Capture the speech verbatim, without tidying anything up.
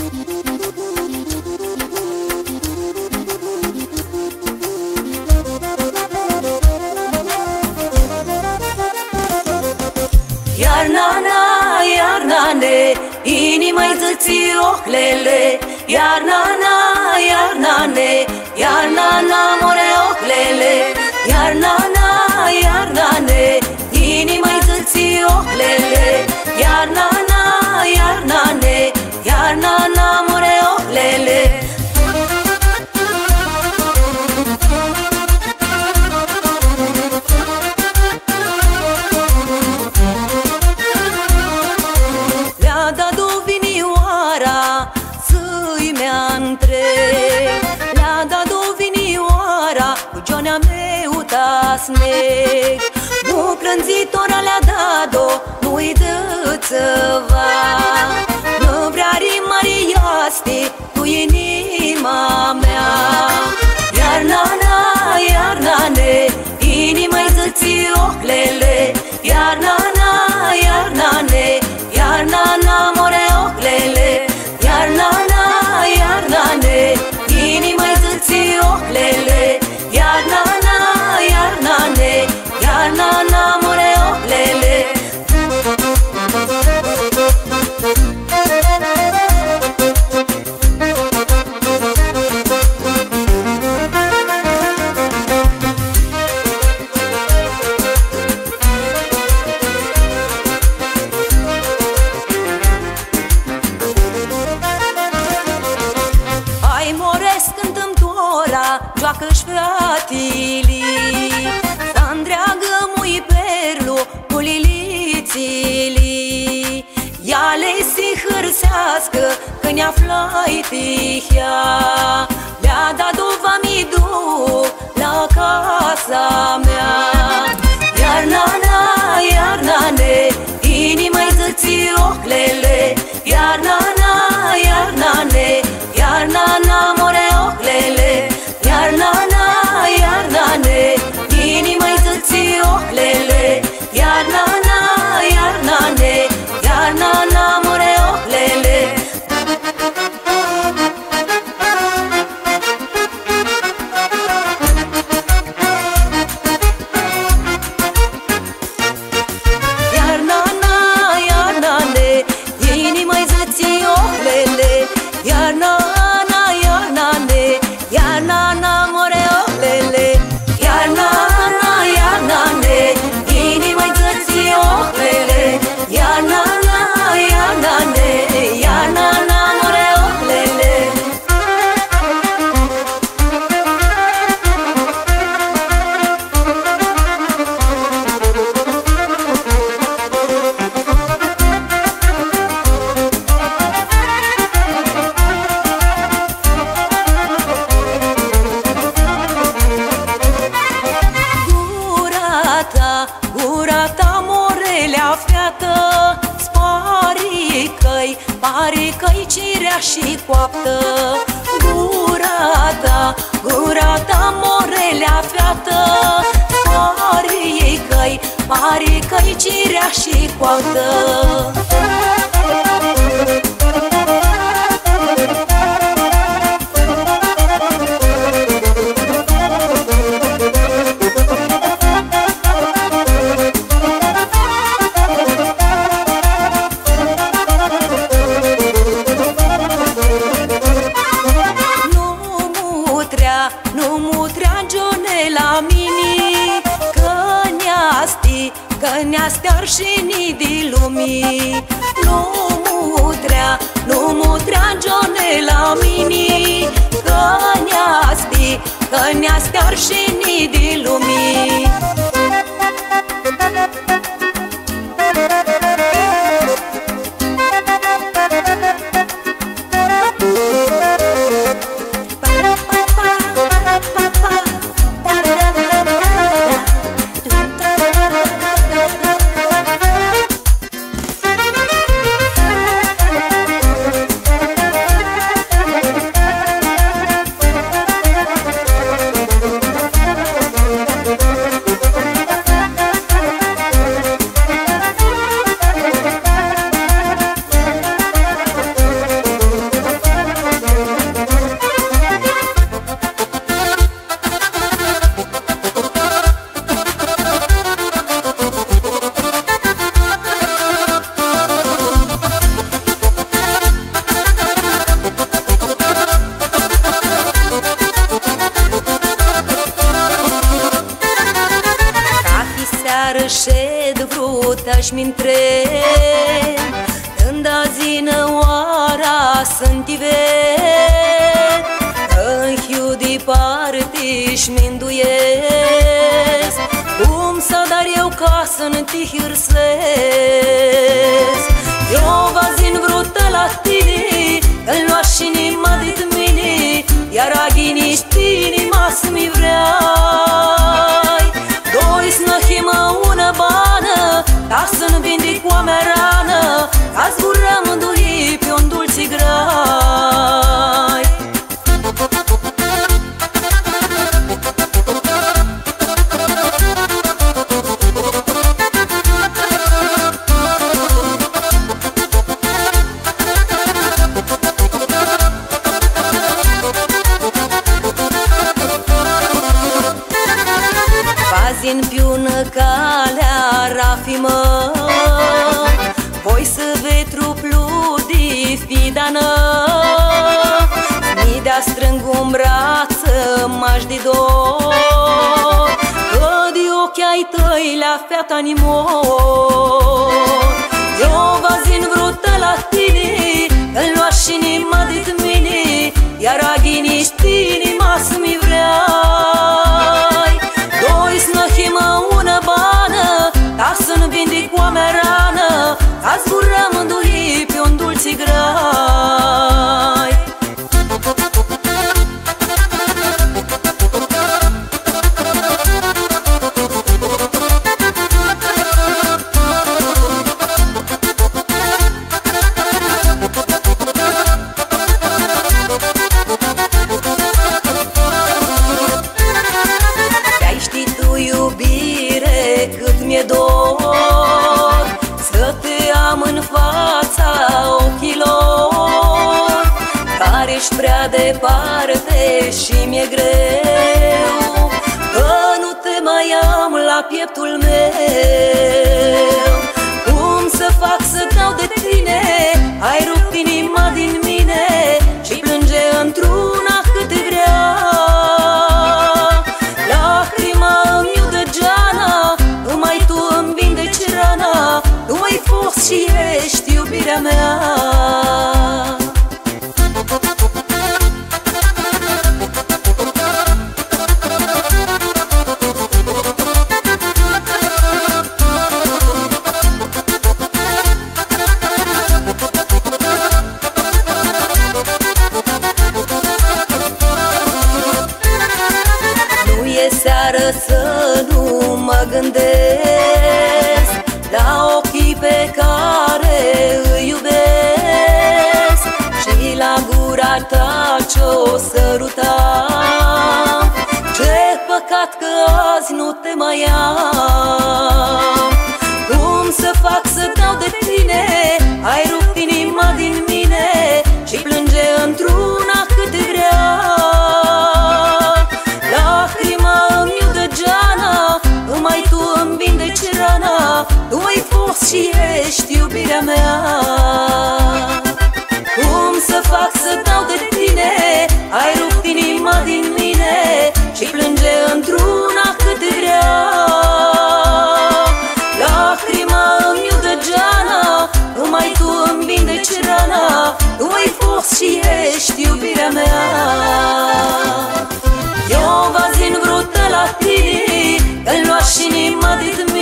Iarna-na, iarna-ne, inima-i zății ochlele. Iarna-na, iarna-ne, iarna-na, more ochlele. Iarna-na, iarna-ne, inima-i zății ochlele. Iarna-na, iarna-ne, iarna-na, more ochlele. Le-a dat-o vinioara cu Gionea meu tasnec. Buclânzitora le-a dat-o, nu-i dă-țăva. Nu vrea rimariaste cu inima mea. Iarna-na, iarna-ne, inima-i zății ochlele. Iarna-na, iarna-ne, iarna-na, more ochlele. Iarna-na, iarna-ne, inima-i zății ochlele. Iarna-na, iarna-ne, iarna-na, more ochlele. Joacă-și fratili, să-ndreagă mui perlu cu lilițili. Ea le-si hârsească când i-aflai tihea. Le-a dat dova mi-du la casa mea. Iarna-na, iarna-ne, inima-i zății ochlele. Iarna-na, iarna-ne, iarna-na, more ochlele. Iarna-na, iarna-ne, inima-i zății ochlele. Iarna-na, iarna-ne, iarna-na, more ochlele. Iarna-na, iarna-ne, inima-i zății ochlele. Iarna-na, iarna-ne, iarna-na, more ochlele. Iarna-na, iarna-ne, inima-i zății ochlele. Iarna-na, iarna-ne, iarna-na, more ochlele. Gura ta, morelea feată, sparică-i, parică-i cirea și coaptă. Gura ta, gura ta, morelea feată, sparică-i, parică-i cirea și coaptă. Nu mutrea Gione la mini, că ne-asti, că ne-asti arșinii de lumii. Nu mutrea, nu mutrea Gione la mini, că ne-asti, că ne-asti arșinii de lumii. ieși-mi-n tren, când azină oara sunt iver, în hiu departi-și minduiesc, cum să dar eu ca să-n tihirsesc. Eu vazin vrută la tine, îl lua și inima dit mine, iar aghiniști inima să-mi vreai. Doi snăhimă una bană, ca să-n vindic oamea rană, ca zburăm mândui pe un dulci grai. Din piună calea rafimă, voi să vetru pludi fidană, mi dea strâng un brață m-aș de dor, că de ochi ai tăi la feata ni mor. Eu vazin vrută la tine, îl lua și inima dit mine, iar aghiniști inima să-mi vreai. Doi snăhimă una bană, ca să-n vindic oamea rană, ca zburăm mândui pe un dulci grai. Mi-e dor să te am în fața ochilor, care-și prea departe și mi-e greu, că nu te mai am la pieptul meu. Cum să fac să dau de tine? Ai rupt inima din mine și plânge într-una cât grea. Lacrima îmi iudă geana, numai tu îmi vindeci rana, tu ai fost și ești iubirea mea. Nu e seară să nu mă gândesc la ochii pe care îi iubesc și la gura ta ce-o sărutam. Ce păcat că azi nu te mai am. Cum să fac să dau de tine? Ai rupt inima din mine și plânge într-una cât grea. Lacrima îmi iudă geana, numai tu îmi vindeci rana, tu ai fost și ești iubirea mea. Cum să fac să dau de tine? Ai rupt inima din mine și plânge într-una cât grea. Lacrima îmi iudă geana, numai tu îmi vindeci rana, tu ai fost și ești iubirea mea. Eu vazin vrută la tine, îl lua și inima dit